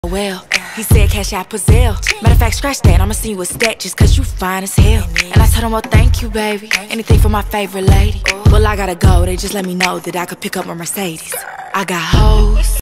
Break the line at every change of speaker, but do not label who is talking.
Well, he said cash out Pazelle. Matter of fact, scratch that, I'ma see you a stat just cause you fine as hell. And I told him, well, thank you, baby. Anything for my favorite lady. Well, I gotta go, they just let me know that I could pick up my Mercedes. I got hoes